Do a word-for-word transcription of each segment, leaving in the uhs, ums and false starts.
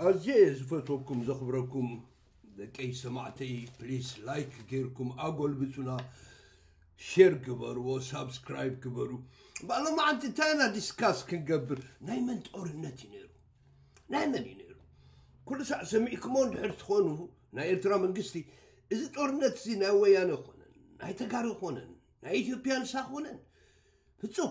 أزيز فتوكم زخبركم كي سمعتي بليز لايك غيركم أقول بتونا شير كبروا وسبسكرايب كبروا بالله ما عندي تانا ديسكاس كنقبر نايما تورنتي نيرو نايما نيرو كل ساعة سمعكمون دحر تخونوا نا إرترا من قستي إذا تورنت زينا ويانا خونن ناي تقارو خونن ناي إثيوبيان ساخونن فتسو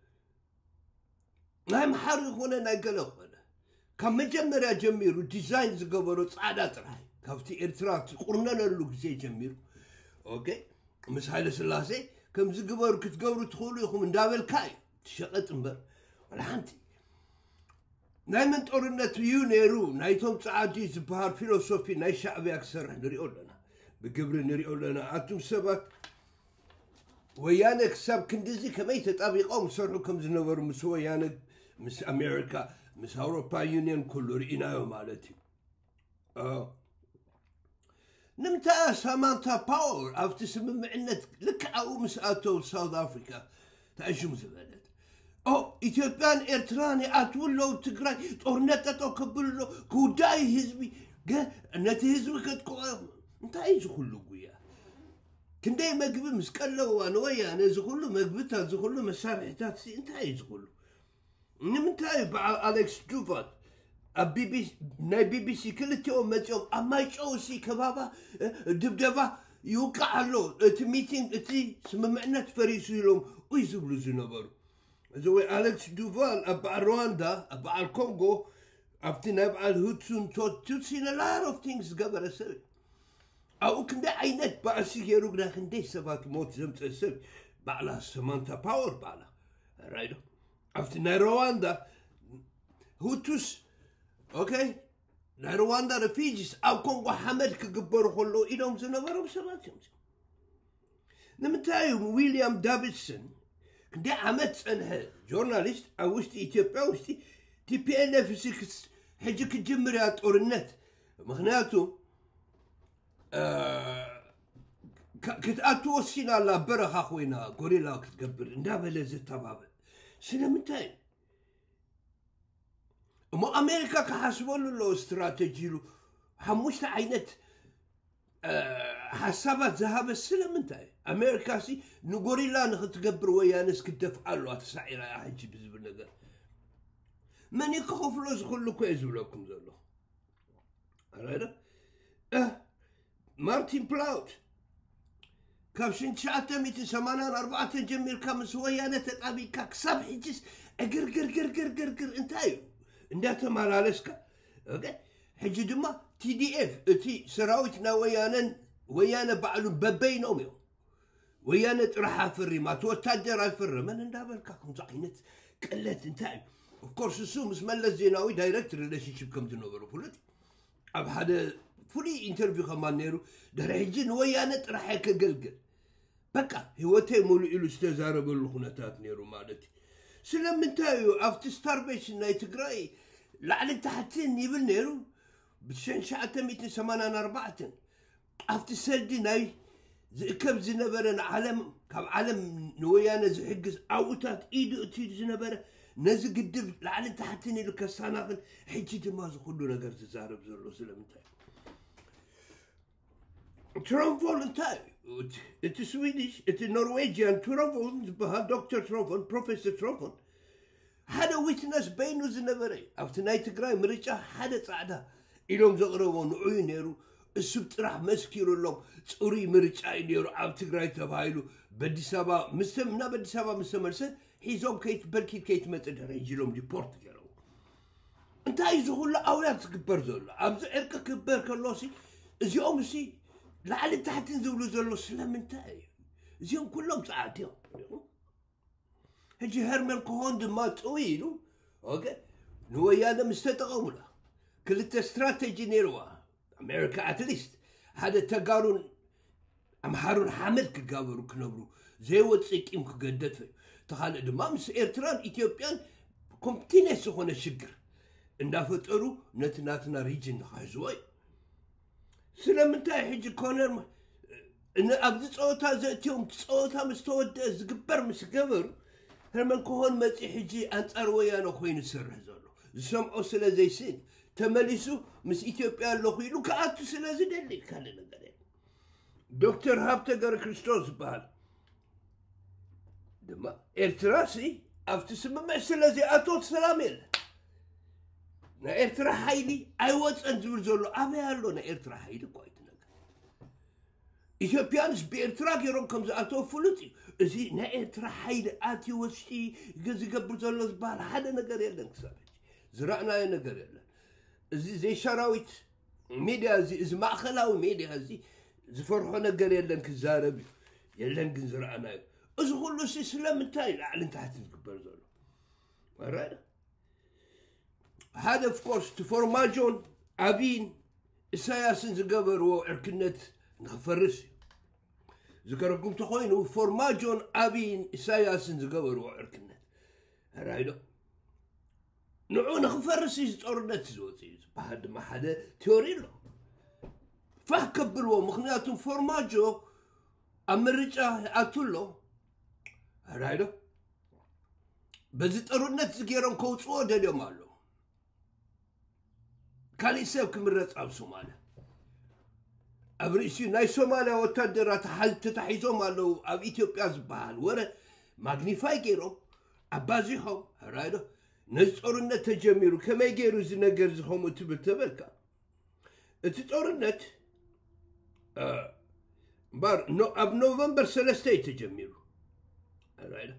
ناي محاري خونن ناي قلو خونن كم مجمرة جميرو ديزاين زقبرو صعدات راي كافتي إرترا قرنا للوك زي جميرو أوكي مس هايل سلاسي كم زقبرو كتقبرو تخولو يخو من دابل كاي تشغلت مبر ولا هانتي نايما تورنت يو نيرو نايتهم صعادي زبهار فيلوسوفي ناي شعبي أكثر نريقول لنا بقبر نريقول لنا أتم سبت ويانا كساب كندزي كمي تطابقوا مسرحوا كم زنبرو مس ويانا مس أمريكا مس أوروبا يونيون كله رئينا مالتي آه نمتا سامانتا باور أفتي سمم عنا لك أو مسأتو ساوث أفريكا تأجم زبالت أو إثيوبيان إرتراني أتولو تقراي تورنتاتو كبلو كوداي هزبي قا نتي هزبي كتقوام انتا ايزو كله قويا كنداي مقبي مسكالو وانا ويا انا زخلو مقبتها زخلو مسارحتات سي انتا ايزو كله نمتاي بع أليكس دوفال بي بي ناي بي بي سي كل يوم متيوم اما يشو سي كبابا دبدبا يوقع له تميتين تي سمعنا تفريسو لهم ويزبلو زنبرو زوي أليكس دوفال أبع رواندا أبع الكونغو أفتنا أبع الهوتسون توتسين a lot of things قبل أسوي أو كندا عينات بعسي يروقنا كندي سبات موت زمت أسوي بعلا سمانتا باور بعلا رايدو أفتنا رواندا هوتوس أوكي نا رواندا رفيجيس أو كونغو حمد كقبرو خلو إلهم زنبرو بسباتهم نمتايو ويليام دافيدسون كندي عمت أنها جورناليست أوشتي إثيوبيا أوشتي تي بي إل إف سكس حجك جمريات أورنت مخناتو آه كت أتوصينا لا برخ أخوينا غوريلا كتقبر ندابة لزت تبابل سنة متين ما أمريكا كحسبون له استراتيجي له حموشت عينت أه حسابات ذهب السلم انتهي امريكا سي نقولي لا نتقبر ويا ناس كدفع له تسعير يا حجي بزبل نقر من يخوف فلوس كله كويس لكم زلو عرفت اه مارتن بلاوت كابشن شاتا ميتي سمانا أربعة جميل كامس ويانا تتابي كاك ساب حجيس اقر قر قر قر قر قر انتايو انداتا مالالسكا اوكي حجي دما تي دي اف تي سراويتنا ويانا ويانا بعلو ببينهم يوم ويانا راح فري ما توتادر فري من ندابل كاكم زعينت قلت انتاي اوف كورس سو مس مال الزيناوي دايركتور ريليشنشيب كم تنوبرو فلت اب هذا فولي انترفيو كمان نيرو درحجين ويانا راح كقلقل بقى هوتي مولو إلو استزارب الخناتات نيرو مالتي سلام انتايو افتي ستاربيشن ناي تقراي لعلك تحتين يبل نيرو بشان شعتا ميتين سمانا أربعة أفتي سلدي ناي زي كم زنبرة عالم كم عالم نويانا زي حقس أوتات إيدو أتيد زنبرة نزق الدب لعلم تحتني لك السناغل حجي دماغ كله نقر تزارب زرلو سلام انتاي ترونفول انتاي ات سويدش ات نرويجيان ترونفول بها دكتور ترونفول بروفيسور ترونفول هذا ويتنس بينو زنبرة أفتي ناي تقراي مريجا هذا صعدا إلهم زغروا نعوي نيرو السبت راح مسكيرو لهم تصوري مرجعي نيرو عم تقراي تبايلو بدي سابا مستمنا بدي سابا مستمرسة حيزوم كيت بركي كيت متدر يجي لهم ريبورت كيرو انت عايزو لا أولاد تكبر زولو عم زعرك كبر كاللوسي زيوم سي لعلي تحت نزولو زولو سلام انتاي زيوم كلهم ساعتين هجي هرمن كهون دما طويلو اوكي نويانا مستتغولا كل استراتيجي نيروا امريكا اتليست هذا تقارون امحارون حامد كقابرو كنبرو زي وتصيقيم كقدت تخال دما مس ايرتران اثيوبيان كومتينيس هنا شجر اندافطرو نتناتنا ريجن خايزوي سلامنتاي حجي كونر ان ابز صوتا زيتيوم صوتا مستود زقبر مس قبر هرمن كهون مصي حجي انصر ويانا خوين سرح زلو سمعوا سلا زي سين تملسو مس إثيوبيا لخيلو كأتو سلازي دلي كان نقرين دكتور هابتا غير كريستوس بال دما إرتراسي أفتسمى ما سلازي أتو سلاميل نا إرترا حيلي أيوات أنزل زولو أبي هالو نا إرترا حيلي كويت نقر إثيوبيانس بإرترا كيرون كم زاتو فلوتي زي نا إرترا حيلي آتي وشتي جزي قبل زولو زبال حدا نقر يلن كسابج زرعنا ينقر يلن زي زي شراويت ميديا زي إذا ما خلاو ميديا زي زفرحو نقر يلن كزاربي يلن كنزرعنا إذا كله سي سلام انتاي لا على انت حتنقبر زولو ورانا هذا of course تفورماجون أبين إساياسن زقبرو عركنت نخفرسي ذكركم تخوينو فورماجون أبين إساياسن زقبرو عركنت رايدو نعو نخفرسي زورنت زوتي بعد ما حدا تيوريلو فاه كبرو مخنياتهم فورماجو أمريكا أتولو رايدو بزي طرونت زكيرون كوصو دليو مالو كان يسيب كمرت أب سوماليا أبريسي ناي سوماليا وتدرات حل تتحيزو مالو أب إثيوبيا زبال ورا ماغنيفاي كيرو أبازيهم رايدو نزورنا تجميرو كما يجيرو زي نقر زخوم وتبل تبلكا تتورنت آه بار نو أب نوفمبر سلستي تجميرو رايدو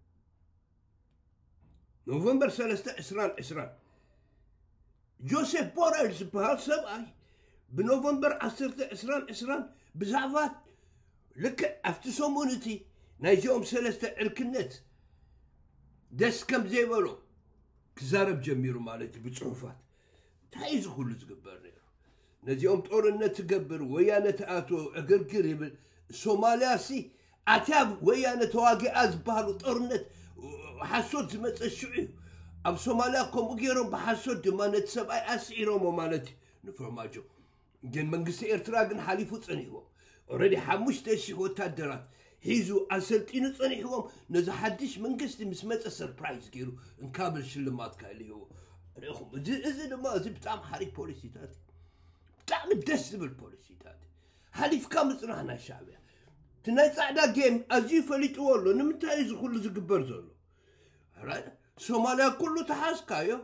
نوفمبر سلستي إسران إسران جوزيف بوريل زبال سبعي بنوفمبر عشرة إسران إسران بزعفات لك أفتسومونتي نايجوم سلستة عركنت دس كم زي بلو كزارب جميرو مالتي بصحوفات تعيزو كل زقبر نيرو نزيوم طورنا تقبر ويانا تآتو أقرقر يبل سومالياسي أتاب ويانا تواقي أزبالو طورنت حسوت زمت الشعيو أب سوماليا كم وجيرهم بحسود دمانة سبعي أسئلهم ومالتي نفرماجو جن منقسي إرتراقن حليفو تصنيهم أوريدي حموش تشي هو تادرات هيزو أسلتينو تصنيهم نزا حدش منقسي مسمت سربرايز كيرو نكابل شلمات كايلي هو ريخم إذا ما زي بتعم حريك بوليسي تاتي بتعم الدس بالبوليسي تاتي حليف كامل صنعنا الشعبية تناي صعدا جيم أزي فليت أولو نمتايز كل زقبر زولو راينا سوماليا كله تحاسكايو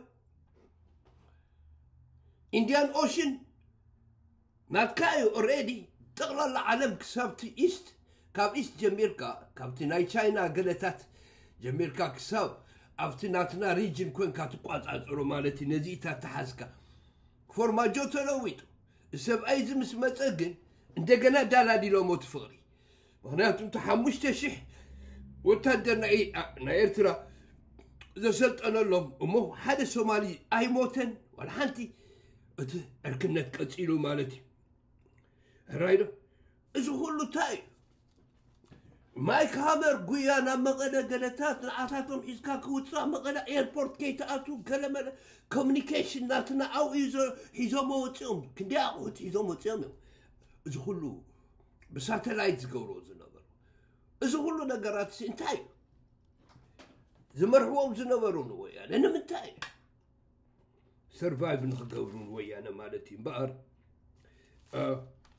انديان اوشن ناتكايو اوريدي تغلى العالم كسابتي ايست كاب ايست جميركا كابتي ناي تشاينا قلتات جميركا كساب افتي ناتنا ريجن كوين كاتقواز ازورو مالتي نزيتا تحاسكا فورماجو تلويتو السب ايز مسمتقن اندقنا دالا دي لو موت فغري مغنياتو تحموش تشح وتهدرنا اي نايرترا إذا سلت أنا لهم أمو حدا سومالي أي موتن ولا حنتي أركنت كتيلو مالتي رايدو إذا كله تاي مايك هامر قويانا مغلا قلتات لعاتاتهم حيزكا كوتسا مغلا ايربورت كي تأتو كلمة كوميونيكيشن ناتنا أو إذا حيزو موتيهم كندي أقوت حيزو موتيهم إذا كله بساتلايتس قورو زنبر إذا كله نقرات سنتاي زمرحوهم زنبرون ويانا أنا منتاي سرفايف نخدورون ويانا مالتي بار آه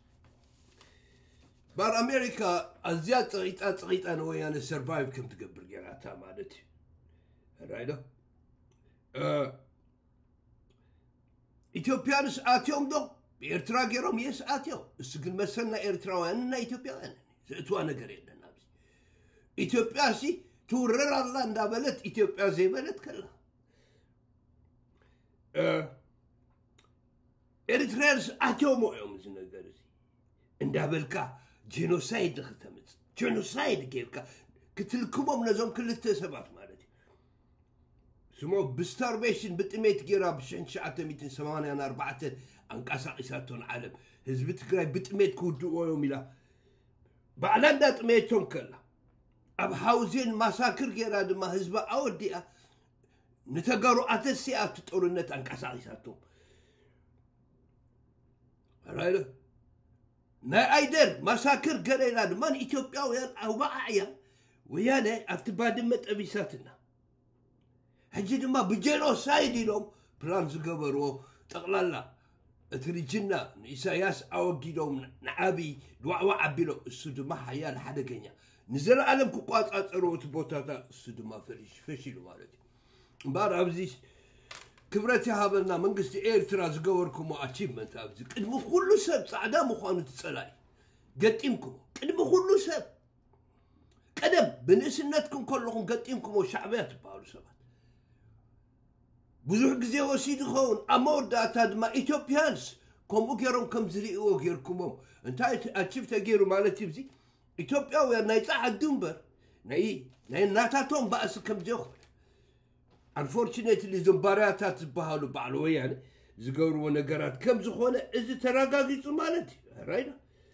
بار أمريكا أزياد تغيط تغيط أنا ويانا سرفايف كم تقبل جراتا مالتي رايدو آه إثيوبيانس آتيوم دو بإرترا جيروم يس آتيو السجن مسنا إرتراوان إثيوبيان زتوانا قرينا نابس إثيوبياسي تورر الله اندا بلد إثيوبيا زي بلد كلها أه إريتريانس أتومو يوم زنا قرزي اندا بلكا جينوسايد ختمت جينوسايد كيفكا كتلكمهم نزوم كل التسبات مالتي سمو بستاربيشن بتميت جيرا بشحن شعات ميتين سمانيا أربعة أنقاسا قساتون عالم هزب تقراي بتميت كودو يوم إلا بعلان تميتهم كلها أب حوزين مساكر جيرا دما هزبا أوديا نتقارو أتسيات تطورنت أنقاسا قساتهم رايلو نا ايدر مساكر قرينا دمان إثيوبيا ويان أو باعيا ويانا أفتباد متأبيساتنا هجي دما بجينوسايد لهم بلان زقبرو ጠቕላላ እቲ ሪጅና ንኢሳያስ ኣወጊዶም ንዓብይ ድዋዕዋዕ ኣቢሎ እሱ ድማ ሓያል ሓደገኛ ንዘለዓለም ክቋፃፀሩ እቲ ቦታታት እሱ ድማ ፈሺሉ ማለት እዩ እምበር ኣብዚ ክብረት ይሃበና መንግስቲ ኤርትራ ዝገበርኩሞ ኣቺቭመንት ኣብዚ ቅድሚ ኩሉ ሰብ ፃዕዳ ምዃኑ ትፀላይ ገጢምኩሞ ቅድሚ ኩሉ ሰብ ቀደም ብንእስነትኩም ከለኹም ገጢምኩሞ ሻዕብያ ትበሃሉ ሰባት ብዙሕ ግዜ ወሲዱ ኸውን ኣብ መወዳእታ ድማ ኢትዮጵያንስ ከምኡ ገይሮም ከም ዝርእዎ ጌርኩሞም እንታይ ኣቺቭ ተገይሩ ማለት እዩ እዚ ኢትዮጵያውያን ናይ ፃዓዱ እምበር ናይ ናይ እናታቶም ባእሲ ከም ዘይኮነ unfortunately ዞም ባርያታት ዝበሃሉ በዓል ወያነ ዝገብርዎ ነገራት ከም ዝኾነ እዚ ተረጋጊፁ ማለት እዩ ሕራይና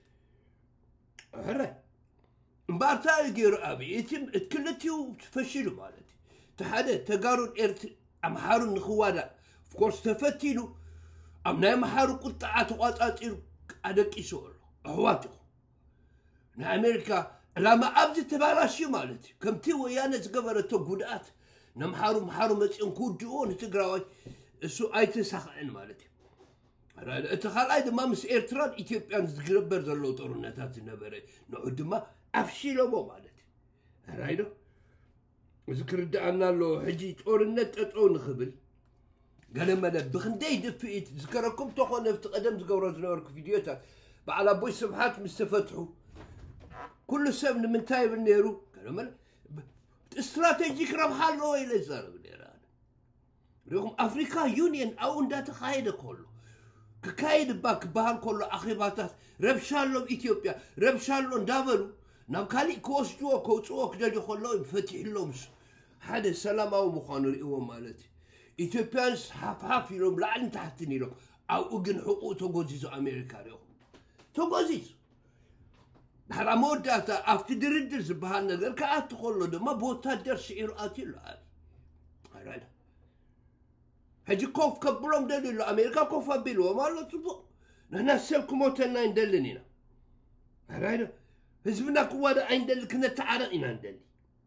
ሕራይ እምበር እንታይ ገይሩ ኣብይ እቲ ክልቲኡ ፈሺሉ ማለት እዩ እቲ ሓደ ተጋሩን ኤርትራ أمحارو نخوادا فكورس تفتيلو أم ناي محارو قطعة تقاطعتيرو أدك يسول أهواتو نا أمريكا لما أبدي تبالاشي مالتي كم تي ويانا زقبرتو قدات نا محارو محارو مسئن كوديون تقراوي السو أيتي ساخن مالتي اتخال أيضا ما مس إيرتران إثيوبيان زقربر زلو طورناتات النبري نعود ما أفشيلو مو مالتي رايدو ذكر دعنا له حجي تورنت أتون خبل قال ما بخندي دفئت ذكركم تخون قدم تقوروا زنورك فيديوهات بعلى بوي سبحات مستفتحوا كل سبن من تايب النيرو قال ما استراتيجيك ربح له الى زار بالإيران رغم افريكا يونيون او اندا تخايد كله كايد باك بهال كله اخيباتات ربشالو اثيوبيا ربشالو دابلو نام كالي كوستو كوتسو كدجو خلو يفتح لهم هذا سلام او مخانو ريو مالتي اثيوبيانس حاف حاف يلوم لعن تحتني لهم او اجن حقوق توغوزيزو امريكا ريو توغوزيزو حرام وداتا افتي درندر زبهان نغير كاات تخلو دما بوتا درس إيراتي له هذا هجي كوف كبلوم دليلو امريكا كوف بيلو مالو تبو نحن سلكم موتنا ندلنينا هذا حزبنا قوة عندنا كنا تعارقنا ندلي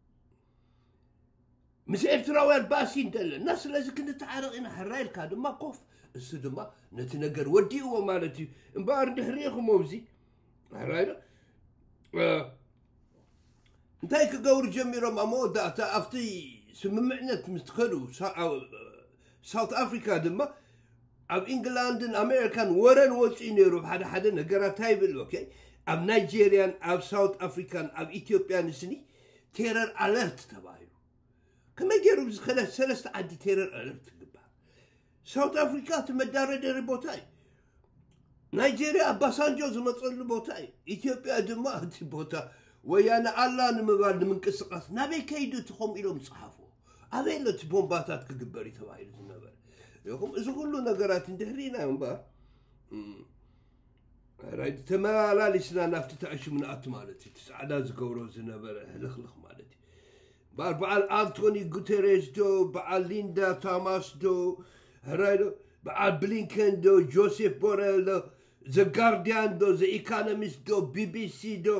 مش إيرتراويان باسين دل الناس لازم كنا تعارقنا حرايل كادو ما قف السدما نتنقر ودي هو مالتي مبار نحريهم موزي حرايل آه. انتاي كقور جميرو مامو داتا افتي سممعنات مستخلو ساوث افريكا دما اب انجلاند امريكان ورن وصينيرو بحدا حدا نقرا تايبل اوكي اب نيجيريان اب ساوث افريكان اب اثيوبيان سني تيرر اليرت تبايلو كما يجرب خلاص ثلاث عدي تيرر اليرت قبا ساوث افريكا تمدار ريبوتاي نيجيريا باسانجو زمصل بوتاي اثيوبيا دما انت بوتا ويانا الله نمبال منقسقاس نابي كيدو تخوم الهم صحافو ابيلت بومباتات كغبري تبايل زنبر يقوم اذا كله نغرات اندهرينا ينبا رايد تمالا لسنا نافت تعيش من ات مالتي تسعدا زغورو زنبر هلخلخ مالتي بار بعال انتوني غوتيريز دو بعال ليندا توماس دو رايد بعال بلينكن دو جوزيف بوريل دو ذا جارديان دو ذا ايكونوميست دو بي بي سي دو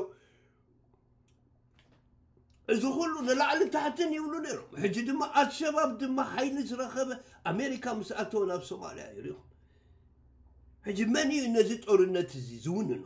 إذا كله نلعل تحتن يقولوا لهم حجي دما الشباب دما حين زرخبه أمريكا مسأتونا في صوماليا يريهم حجي ماني نزيد أورنت زي زوننا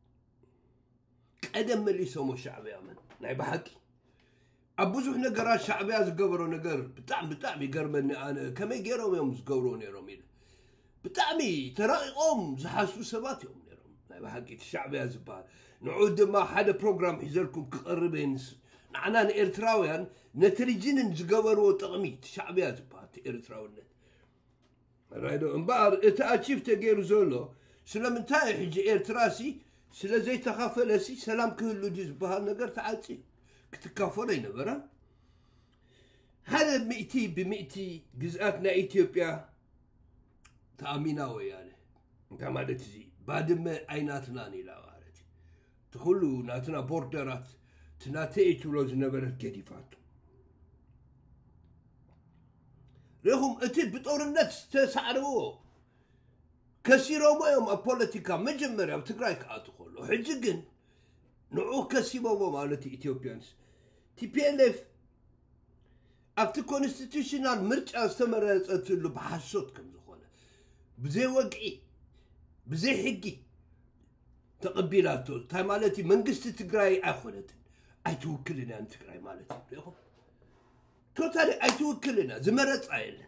قدم ملي سومو شعبي من ناي بحكي أبوزو حنا قرا شعبي از قبرو نقر بتعم بتعم يقرمني أنا كما يقروا يوم زقوروني رومين بتعمي ترى أم زحاسو سبات يوم نيرهم ناي بحكي الشعبي از بال نعود ما حدا بروجرام حيزلكم كقربين نحن إيرتراويان نترجين نزقبرو تغميت شعبيا زبات إيرتراويان رايدو امبار اتأشيف تغير زولو سلام انتاي حجي إيرتراسي سلا زي تخافلسي سلام كهلو جيز بها نقر تعاتي كتكافرين برا هذا مئتي بمئتي جزءاتنا إثيوبيا تأمينا ويانا كما دتزي بعد ما أيناتنا نيلا وارد تخلو ناتنا بوردرات تناتي تولوز نبرت كديفاتو رغم اتي بطور النفس تسعرو كسيرو ما يوم البوليتيكا مجمرة وتقراي كاتخلو حجقن نوعو كسيبو مالتي اثيوبيانس تي بي ال اف افت كونستيتيوشنال مرج استمرت اتلو بحسوت كم زخونه بزي وقعي بزي حقي تقبيلاته تاي مالتي منقست تقراي أخونتن أي توكلنا أنت تقراي مالتي بيخو توتالي أي توكلنا زمرت عيله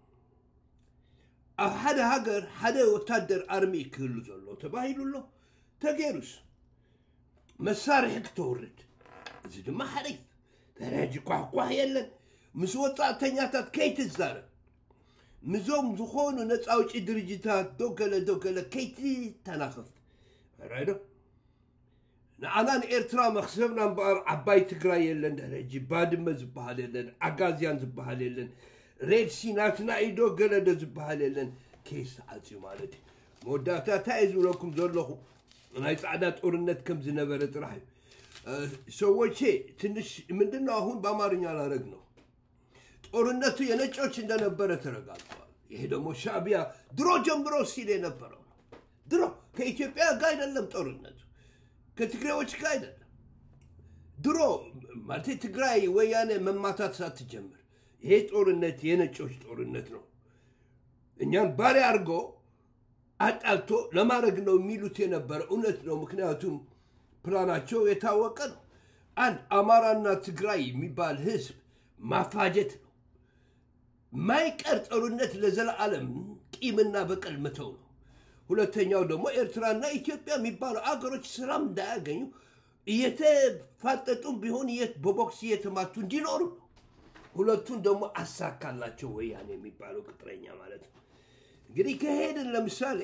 هذا هاجر هذا وتادر أرمي كله زلوا تباهيلوا له تجيروس مسارح تورد زيد ما حريف تراجع قح قح يلا مسوطة تنياتات كيت الزارة مزوم زخون ونتعوش درجتات دوكلا دوكلا كيتي تناخذ رايدو نعنان إيرترا مخسبنا بقر عباي تقراي يلا نراجع بعد ما زبها يلا عقازيان زبها يلا ريد سيناتنا ايدو قلد زبها يلا كيس عزي مالتي موداتا تايزو لكم زولخو أنا يتعدات أورنت كم زنبرت رحيم أه سوى شيء تنش من دنا هون بامارنيا لا رجنو أورنتو ينجوش عندنا برت رجال يهدو مشابيا درو جمبرو سيلي نبرو درو كإثيوبيا قايد لم تورنتو كتقرأ وش قايد درو ما تتقرأي ويانا من ماتات ساتجمر هيت أورنت ينجوش أورنت نو إنيان باري أرجو አጣልቶ ለማድረግ ነው የሚሉት የነበረ እውነት ነው ምክንያቱም ፕላናቸው የታወቀ ነው አንድ አማራና ትግራይ የሚባል ህዝብ ማፋጀት ነው ማይቀር ጦርነት ለዘላለም ቂምና በቀል መተው ነው ሁለተኛው ደግሞ ኤርትራና ኢትዮጵያ የሚባሉ አገሮች ሰላም እንዳያገኙ እየተፋጠጡም ቢሆን የት በቦክስ እየተማቱ እንዲኖሩ ነው ሁለቱን ደግሞ አሳካላቸው ወያኔ የሚባለው ቅጥረኛ ማለት ነው እንግዲህ ከሄድን ለምሳሌ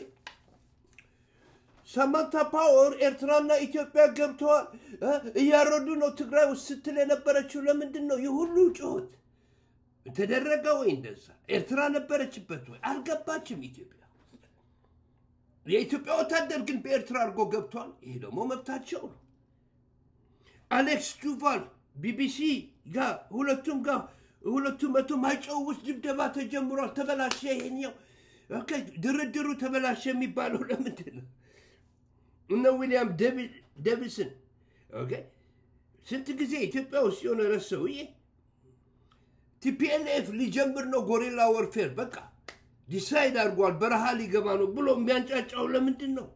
ሳማንታ ፓወር ኤርትራና ኢትዮጵያ ገብተዋል እያረዱ ነው ትግራይ ውስጥ ስትል የነበረችው ለምንድን ነው የሁሉ ጩኸት ተደረገ ወይ እንደዛ ኤርትራ ነበረችበት ወይ አልገባችም ኢትዮጵያ የኢትዮጵያ ወታደር ግን በኤርትራ አርጎ ገብቷል ይሄ ደግሞ መብታቸው ነው አሌክስ ዱቫል ቢቢሲ ጋር ሁለቱም ጋር ሁለቱም መቶ ማይጨው ውስጥ ድብደባ ተጀምሯል ተበላሸ ይሄኛው اوكي ድርድሩ ተበላሸ የሚባለው ለምንድን ነው እነ ዊሊያም ዴቪድሰን ኦኬ ስንት ጊዜ ኢትዮጵያ ውስጥ የሆነ ረሰውዬ ቲፒኤልኤፍ ሊጀምር ነው ጎሪላ ወርፌር በቃ ዲሳይድ አድርጓል በረሃ ሊገባ ነው ብሎ የሚያንጫጫው ለምንድን ነው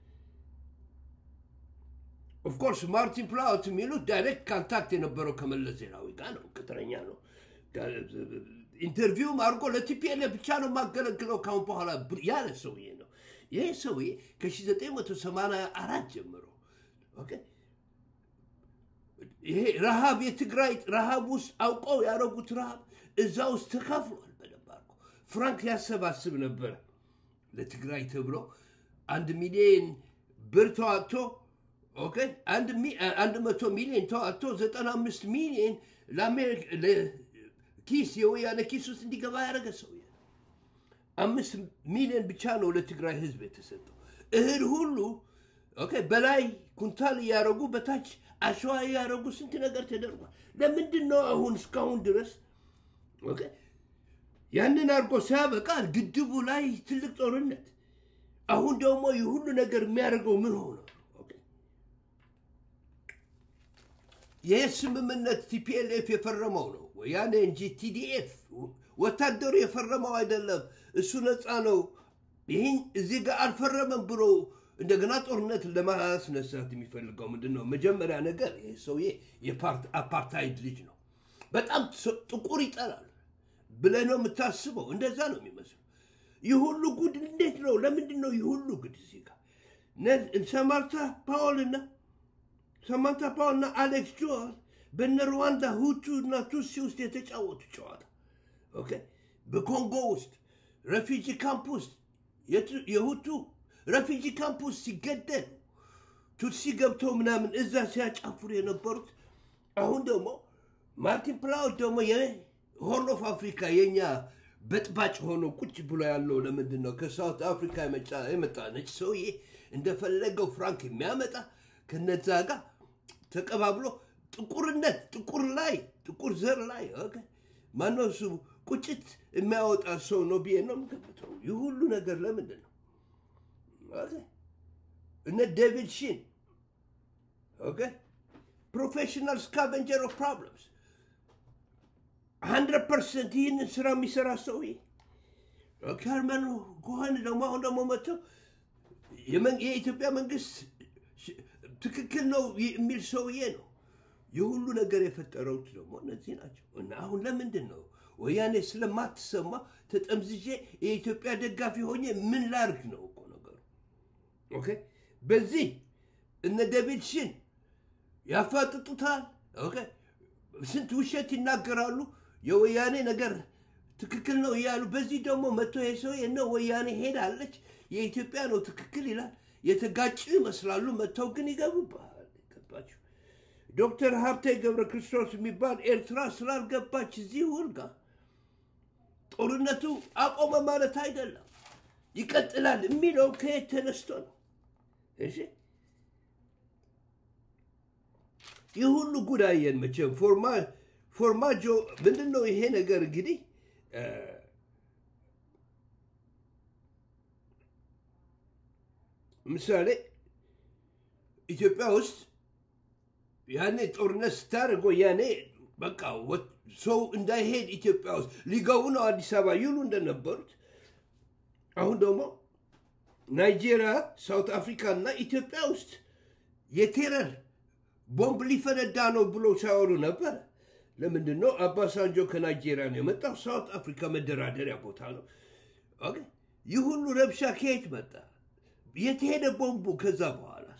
ኦፍ ኮርስ ማርቲን ፕላውት የሚሉት ዳይሬክት ኮንታክት የነበረው ከመለስ ዜናዊ ጋር ነው ቅጥረኛ ነው ኢንተርቪው ማርጎ ለቲፒኤልኤፍ ብቻ ነው ማገለግለው ካሁን በኋላ ያለ ሰውዬ ነው ይሄ ሰውዬ ከ1984 ጀምሮ ኦኬ ይሄ ረሃብ የትግራይ ረሃብ ውስጥ አውቀው ያረጉት ረሃብ እዛ ውስጥ ተካፍሏል በደባርኩ ፍራንክ ያሰባስብ ነበር ለትግራይ ተብሎ አንድ ሚሊዮን ብር ተዋጥቶ ኦኬ አንድ አንድ መቶ ሚሊዮን ተዋጥቶ ዘጠና አምስት ሚሊዮን ለአሜሪካ ኪስ የወያኔ ኪስ ውስጥ እንዲገባ ያደረገ ሰውዬ አምስት ሚሊዮን ብቻ ነው ለትግራይ ህዝብ የተሰጠው እህል ሁሉ ኦኬ በላይ ኩንታል ያረጉ በታች አሸዋ ያረጉ ስንት ነገር ተደርጓል ለምንድን ነው አሁን እስካሁን ድረስ ኦኬ ያንን አርጎ ሲያበቃ ግድቡ ላይ ትልቅ ጦርነት አሁን ደግሞ ይሁሉ ነገር የሚያደርገው ምን ሆነ ኦኬ የስምምነት ቲፒኤልኤፍ የፈረመው ነው ወያኔ እንጂ ቲዲኤፍ ወታደሩ የፈረመው አይደለም እሱ ነፃ ነው ይሄን እዚህ ጋር አልፈረመም ብሎ እንደገና ጦርነት ለማስነሳት የሚፈልገው ምንድነው መጀመሪያ ነገር ይሄ ሰውዬ የፓርት አፓርታይድ ልጅ ነው በጣም ጥቁር ይጠላል ብለህ ነው የምታስበው እንደዛ ነው የሚመስለው ይሁሉ ጉድ እንዴት ነው ለምንድን ነው ይሁሉ ጉድ እዚህ ጋር ሰማንታ ፓውልና ሰማንታ ፓውልና አሌክስ ጆል በነሩዋንዳ ሁቱ እና ቱሲ ውስጥ የተጫወቱ ጨዋታ ኦኬ በኮንጎ ውስጥ ሬፊጂ ካምፕ ውስጥ የሁቱ ሬፊጂ ካምፕ ውስጥ ሲገደል ቱሲ ገብተው ምናምን እዛ ሲያጫፍሩ የነበሩት አሁን ደግሞ ማርቲን ፕላውት ደግሞ የሆርን ኦፍ አፍሪካ የኛ በጥባጭ ሆኖ ቁጭ ብሎ ያለው ለምንድን ነው ከሳውት አፍሪካ የመጣ የመጣ ነጭ ሰውዬ እንደፈለገው ፍራንክ የሚያመጣ ከነዛ ጋር ተቀባብሎ ጥቁርነት ጥቁር ላይ ጥቁር ዘር ላይ ኦኬ ማነሱ ቁጭት የሚያወጣ ሰው ነው ቢዬ ነው የምገምተው ይሁሉ ነገር ለምንድን ነው ኦኬ እነ ዴቪድ ሺን ኦኬ ፕሮፌሽናል ስካቨንጀር ኦፍ ፕሮብለምስ one hundred percent ይህንን ስራ የሚሰራ ሰውዬ ከርመን ከሆነ ደግሞ አሁን ደግሞ መጥቶ የኢትዮጵያ መንግስት ትክክል ነው የሚል ሰውዬ ነው የሁሉ ነገር የፈጠረው ደግሞ እነዚህ ናቸው እና አሁን ለምንድን ነው ወያኔ ስለማትሰማ ተጠምዝጄ የኢትዮጵያ ደጋፊ ሆኜ ምን ላርግ ነው እኮ ነገሩ ኦኬ በዚህ እነ ዴቪድ ሽን ያፋጥጡታል ኦኬ ስንት ውሸት ይናገራሉ የወያኔ ነገር ትክክል ነው ያሉ በዚህ ደግሞ መጥቶ የሰው የነው ወያኔ ሄዳለች የኢትዮጵያ ነው ትክክል ይላል የተጋጩ ይመስላሉ መጥተው ግን ይገቡባል ገባችሁ ዶክተር ሀብቴ ገብረ ክርስቶስ የሚባል ኤርትራ ስላልገባች እዚህ ውልጋ ጦርነቱ አቆመ ማለት አይደለም ይቀጥላል የሚለው ከየት ተነስቶ ነው እሺ ይሁሉ ጉዳየን መቼም ፎርማ ፎርማጆ ምንድነው ይሄ ነገር እንግዲህ ምሳሌ ኢትዮጵያ ውስጥ ያኔ ጦርነት ስታደርግ ያኔ በቃ ሰው እንዳይሄድ ኢትዮጵያ ውስጥ ሊገቡ ነው አዲስ አበባ ይሉ እንደነበሩት አሁን ደግሞ ናይጄሪያ ሳውት አፍሪካ እና ኢትዮጵያ ውስጥ የቴረር ቦምብ ሊፈነዳ ነው ብሎ ሲያወሩ ነበር ለምንድን ነው አባሳንጆ ከናይጄሪያ ነው የመጣው ሳውት አፍሪካ መደራደሪያ ቦታ ነው ኦኬ ይሁሉ ረብሻ ከየት መጣ የተሄደ ቦምቡ ከዛ በኋላስ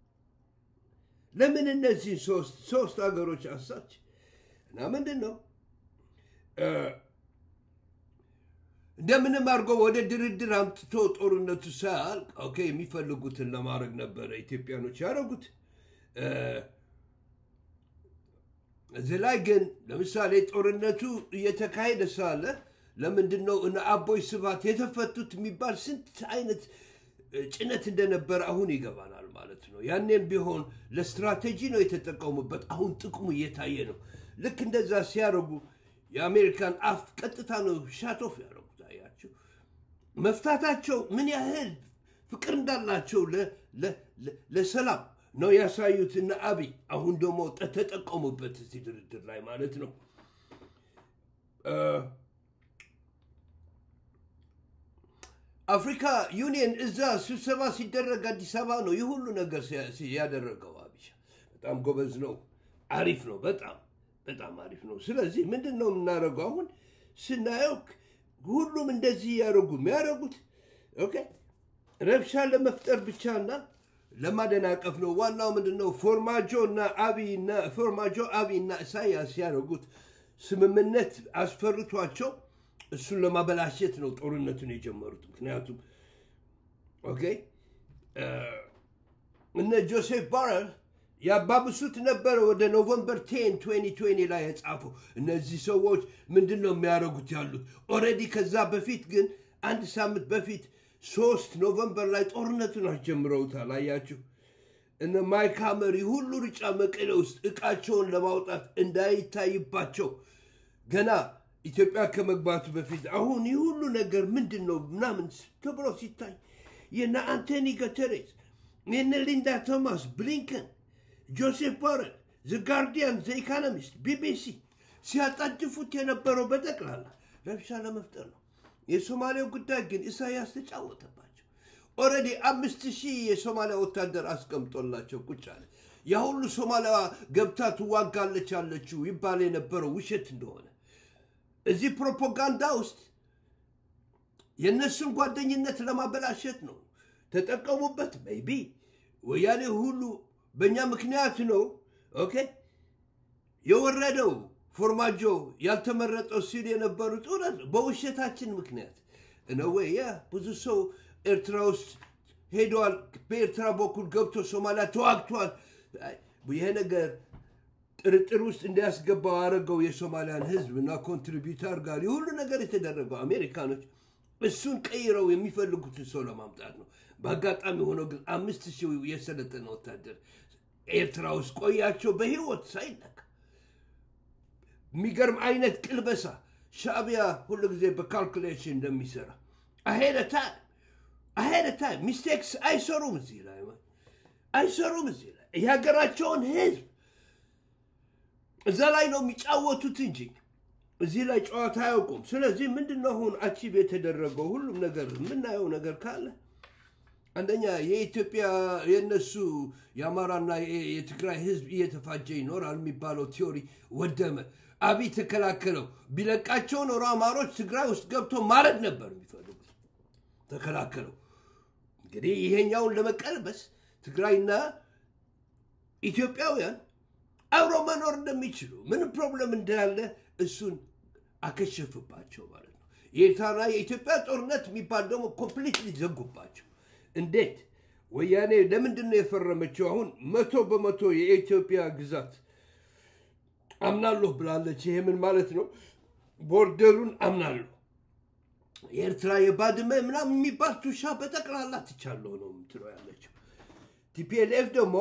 ለምን እነዚህ ሶስት ሶስት አገሮች አሳች እና ምንድን ነው እንደምንም አድርጎ ወደ ድርድር አምጥቶ ጦርነቱ ሳያልቅ ኦኬ የሚፈልጉትን ለማድረግ ነበር ኢትዮጵያኖች ያደረጉት እዚህ ላይ ግን ለምሳሌ ጦርነቱ እየተካሄደ ሳለ ለምንድን ነው እና አቦይ ስብሃት የተፈቱት የሚባል ስንት አይነት ጭነት እንደነበር አሁን ይገባናል ማለት ነው ያኔም ቢሆን ለስትራቴጂ ነው የተጠቀሙበት አሁን ጥቅሙ እየታየ ነው ልክ እንደዛ ሲያረጉ የአሜሪካን አፍ ቀጥታ ነው ሻቶፍ ያረጉት አያችሁ መፍታታቸው ምን ያህል ፍቅር እንዳላቸው ለ ለሰላም ነው ያሳዩት እና አብይ አሁን ደግሞ ተጠቀሙበት እዚህ ድርድር ላይ ማለት ነው አፍሪካ ዩኒየን እዛ ስብሰባ ሲደረግ አዲስ አበባ ነው ይሁሉ ነገር ያደረገው አብይ በጣም ጎበዝ ነው አሪፍ ነው በጣም በጣም አሪፍ ነው ስለዚህ ምንድነው የምናደርገው አሁን ስናየው ሁሉም እንደዚህ ያደርጉ የሚያደርጉት ኦኬ ረብሻ ለመፍጠር ብቻና ለማደናቀፍ ነው ዋናው ምንድነው ፎርማጆና አብይና ፎርማጆ አብይና ኢሳያስ ያደረጉት ስምምነት አስፈርቷቸው እሱን ለማበላሸት ነው ጦርነቱን የጀመሩት ምክንያቱም ኦኬ እነ ጆሴፍ ባረል ያባብሱት ነበር ወደ ኖቨምበር ቴን twenty twenty ላይ የጻፈው እነዚህ ሰዎች ምንድነው የሚያደርጉት ያሉት ኦሬዲ ከዛ በፊት ግን አንድ ሳምንት በፊት ሶስት ኖቨምበር ላይ ጦርነቱን አስጀምረውታል አያችሁ እነ ማይክ ሀመር ሁሉ ርጫ መቀሌ ውስጥ እቃቸውን ለማውጣት እንዳይታይባቸው ገና ኢትዮጵያ ከመግባቱ በፊት አሁን ይሁሉ ነገር ምንድነው ምናምን ተብሎ ሲታይ የና አንቶኒ ጉተሬስ የነ ሊንዳ ቶማስ ብሊንከን ጆሴፍ ባረል ዘ ጋርዲያን ዘ ኢኮኖሚስት ቢቢሲ ሲያጣድፉት የነበረው በጠቅላላ ረብሻ ለመፍጠር ነው የሶማሌው ጉዳይ ግን ኢሳያስ ተጫወተባቸው ኦሬዲ አምስት ሺህ የሶማሊያ ወታደር አስቀምጦላቸው ቁጭ አለ ያ ሁሉ ሶማሊያ ገብታ ትዋጋለች አለችው ይባል የነበረው ውሸት እንደሆነ እዚህ ፕሮፓጋንዳ ውስጥ የነሱን ጓደኝነት ለማበላሸት ነው ተጠቀሙበት ሜቢ ወያኔ ሁሉ በእኛ ምክንያት ነው ኦኬ የወረደው ፎርማጆ ያልተመረጠው ሲል የነበሩት ጦርነት በውሸታችን ምክንያት ነው ያ ብዙ ሰው ኤርትራ ውስጥ ሄዷል በኤርትራ በኩል ገብቶ ሶማሊያ ተዋግቷል ይሄ ነገር ጥርጥር ውስጥ እንዲያስገባው አረጋው የሶማሊያን ህዝብና ኮንትሪቢዩተር ጋር ይሁሉ ነገር የተደረገው አሜሪካኖች እሱን ቀይረው የሚፈልጉትን ሰው ለማምጣት ነው በአጋጣሚ ሆኖ ግን አምስት ሺህ የሰለጠነ ወታደር ኤርትራ ውስጥ ቆያቸው በህይወት ሳይነካ የሚገርም አይነት ቅልበሳ ሻዕቢያ ሁሉ ጊዜ በካልኩሌሽን እንደሚሰራ ahead of time ahead of time mistakes አይሰሩም እዚህ ላይ አይሰሩም እዚህ ላይ የሀገራቸውን ህዝብ እዛ ላይ ነው የሚጫወቱት እንጂ እዚህ ላይ ጨዋታ ያውቁም ስለዚህ ምንድነው አሁን አቺቭ የተደረገው ሁሉም ነገር ምናየው ነገር ካለ አንደኛ የኢትዮጵያ የነሱ ያማራና የትግራይ ህዝብ እየተፋጀ ይኖራል የሚባለው ቲዮሪ ወደመ አቢ ተከላከለው ቢለቃቸው ነው አማሮች ትግራይ ውስጥ ገብቶ ማረድ ነበር የሚፈልጉት ተከላከለው እንግዲህ ይሄኛውን ለመቀልበስ ትግራይና ኢትዮጵያውያን አብሮ መኖር እንደሚችሉ ምን ፕሮብለም እንዳለ እሱን አከሸፈባቸው ማለት ነው የኤርትራና የኢትዮጵያ ጦርነት የሚባል ደግሞ ኮምፕሊትሊ ዘጉባቸው እንዴት ወያኔ ለምንድነው የፈረመችው አሁን መቶ በመቶ የኢትዮጵያ ግዛት አምናለሁ ብላለች ይሄ ምን ማለት ነው ቦርደሩን አምናለሁ የኤርትራ የባድመ ምናምን የሚባል ቱሻ በጠቅላላ ትቻለው ነው ምትለው ያለችው ቲፒኤልኤፍ ደግሞ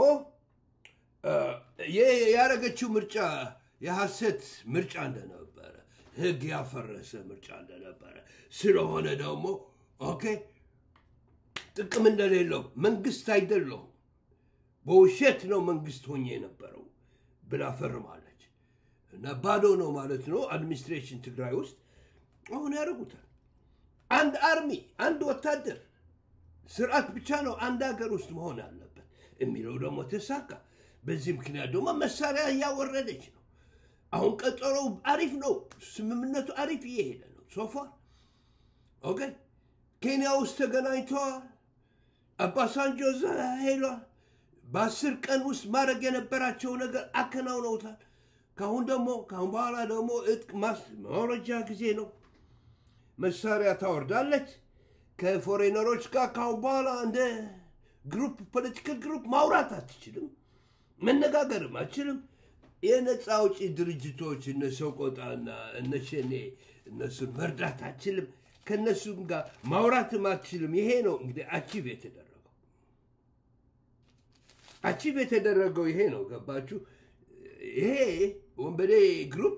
ያረገችው ምርጫ የሐሰት ምርጫ እንደነበረ ህግ ያፈረሰ ምርጫ እንደነበረ ስለሆነ ደግሞ ኦኬ ጥቅም እንደሌለው መንግስት አይደለም በውሸት ነው መንግስት ሆኜ የነበረው ብላ ፈርማለች እና ባዶ ነው ማለት ነው አድሚኒስትሬሽን ትግራይ ውስጥ አሁን ያረጉታል አንድ አርሚ አንድ ወታደር ስርዓት ብቻ ነው አንድ ሀገር ውስጥ መሆን አለበት የሚለው ደግሞ ተሳካ በዚህ ምክንያት ደግሞ መሳሪያ ያወረደች ነው አሁን ቀጠሮው አሪፍ ነው ስምምነቱ አሪፍ እየሄደ ነው ሶፋ ኦኬ ኬንያ ውስጥ ተገናኝተዋል አባሳንጆ ዛሄሏ በአስር ቀን ውስጥ ማድረግ የነበራቸው ነገር አከናውነውታል ካሁን ደግሞ ካሁን በኋላ ደግሞ እጥቅ ማውረጃ ጊዜ ነው መሳሪያ ታወርዳለች ከፎሬነሮች ጋር ካሁን በኋላ እንደ ግሩፕ ፖለቲካል ግሩፕ ማውራት አትችልም መነጋገርም አትችልም የነፃ አውጪ ድርጅቶች እነ ሰቆጣና እነ ሸኔ እነሱን መርዳት አትችልም ከነሱም ጋር ማውራትም አትችልም ይሄ ነው እንግዲህ አቺቭ የተደረገው አቺቭ የተደረገው ይሄ ነው ገባችሁ ይሄ ወንበዴ ግሩፕ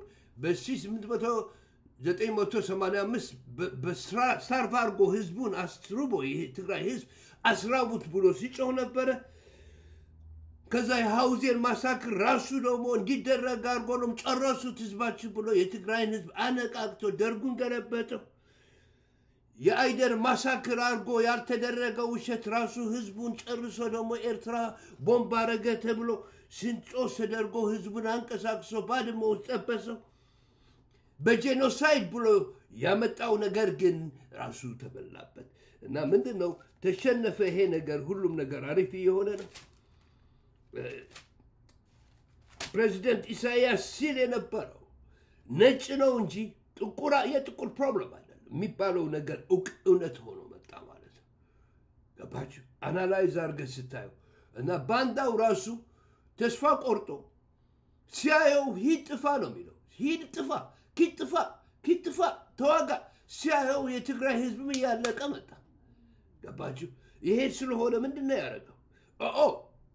በ1985 በስታርቫርጎ ህዝቡን አስትሩቦ ይሄ ትግራይ ህዝብ አስራቡት ብሎ ሲጮህ ነበረ ከዛ የሃውዜን ማሳክር ራሱ ደግሞ እንዲደረግ አድርጎ ነው ጨረሱት ህዝባችን ብሎ የትግራይን ህዝብ አነቃቅቶ ደርጉን ገለበጠው የአይደር ማሳክር አድርጎ ያልተደረገ ውሸት ራሱ ህዝቡን ጨርሶ ደግሞ ኤርትራ ቦምብ አረገ ተብሎ ስንጾስ ተደርጎ ህዝቡን አንቀሳቅሶ ባድመ ውስጥ ጠበሰው በጄኖሳይድ ብሎ ያመጣው ነገር ግን ራሱ ተበላበት እና ምንድነው ተሸነፈ ይሄ ነገር ሁሉም ነገር አሪፍ የሆነ ነው ፕሬዚደንት ኢሳያስ ሲል የነበረው ነጭ ነው እንጂ ጥቁራ የጥቁር ፕሮብለም አይደለም የሚባለው ነገር እውነት ሆኖ መጣ ማለት ነው ገባችሁ አናላይዝ አድርገህ ስታዩ እና ባንዳው ራሱ ተስፋ ቆርጦ ሲያየው ሂድ ጥፋ ነው የሚለው ሂድ ጥፋ ሂድ ጥፋ ሂድ ጥፋ ተዋጋ ሲያየው የትግራይ ህዝብም ያለቀ መጣ ገባችሁ ይሄ ስለሆነ ምንድነው ያደረገው ኦ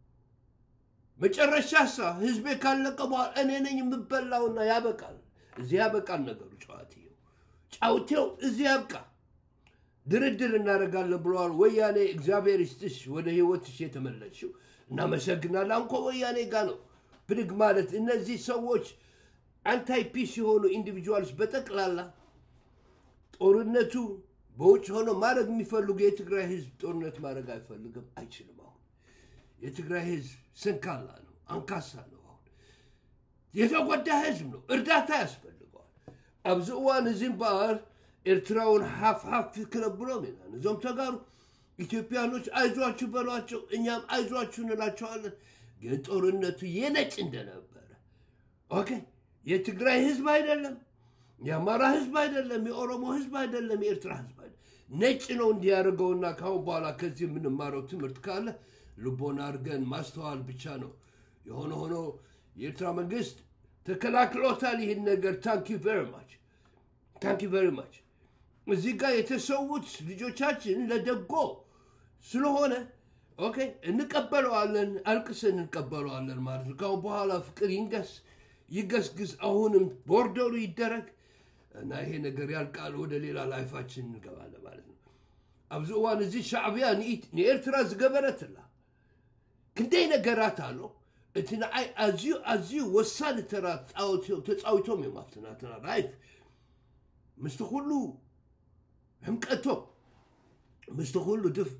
መጨረሻሳ ህዝቤ ካለቀ በኋላ እኔ ነኝ የምበላውና ያበቃል እዚህ ያበቃል ነገሩ ጫዋቲው ጫውቴው እዚህ ያብቃ ድርድር እናደርጋለን ብለዋል ወያኔ እግዚአብሔር ይስጥሽ ወደ ህይወትሽ የተመለስሽው እና መሰግናለን አንኮ ወያኔ ጋር ነው ብድግ ማለት እነዚህ ሰዎች አንታይ ፒስ የሆኑ ኢንዲቪጁዋልስ በጠቅላላ ጦርነቱ በውጭ ሆኖ ማድረግ የሚፈልጉ የትግራይ ህዝብ ጦርነት ማድረግ አይፈልግም አይችልም አሁን የትግራይ ህዝብ ስንካላ ነው አንካሳ ነው አሁን የተጎዳ ህዝብ ነው እርዳታ ያስፈልገዋል አብዙዋን ዚምባር ኤርትራውን ሀፍ ሀፍ ክለብሎ ሚላን ዞም ተጋሩ ኢትዮጵያኖች አይዟችሁ በሏቸው እኛም አይዟችሁ እንላቸዋለን ግን ጦርነቱ የነጭ እንደነበረ ኦኬ የትግራይ ህዝብ አይደለም የአማራ ህዝብ አይደለም የኦሮሞ ህዝብ አይደለም የኤርትራ ህዝብ አይደለም ነጭ ነው እንዲያርገውና ካው በኋላ ከዚህ ምንማረው ትምህርት ካለ ልቦና አርገን ማስተዋል ብቻ ነው የሆነ ሆኖ የኤርትራ መንግስት ተከላክሎታል ይሄን ነገር ታንክ ዩ ቬሪ ማች ታንክ ዩ ቬሪ ማች እዚህ ጋር የተሰውት ልጆቻችን ለደጎ ስለሆነ ኦኬ እንቀበለዋለን አልቅሰን እንቀበለዋለን ማለት ነው ካው በኋላ ፍቅር ይንገስ ይገስግስ አሁንም ቦርደሩ ይደረግ እና ይሄ ነገር ያልቃል ወደ ሌላ ላይፋችን እንገባለን ማለት ነው አብዙዋን እዚህ ሻዕቢያ ንኤርትራ ዝገበረትላ ክንደይ ነገራት አሎ እትና አይ አዚዩ አዚዩ ወሳን ተራ ጣውቶ ተጻውቶም የማፍተናትና ላይፍ مستخلو حمقته مستخلو دف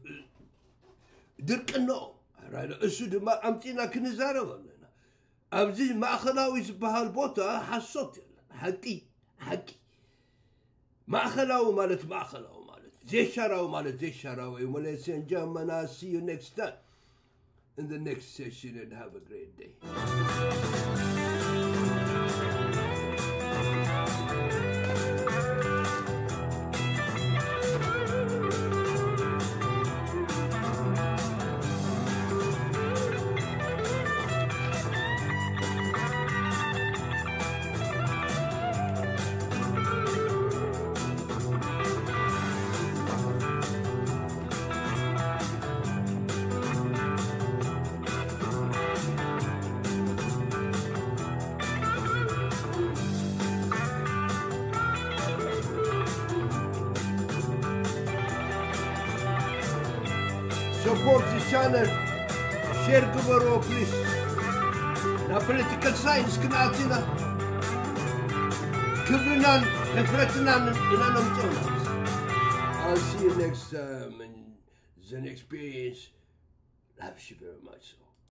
درقنو راينا اسو دما امتينا كنزارب لنا ابزي ماخلاوي زبال بوتا حصوت حقي حقي ماخلاوي مالت ماخلاوي مالت زي شراو مالت زي شراو وليس جامنا. See you next time in the next session and have a great day. Support the channel, share Gubaro please. Na political science knatina. Kibrinan, refretinan, inanam tonas. I'll see you next time in the next experience. Love you very much.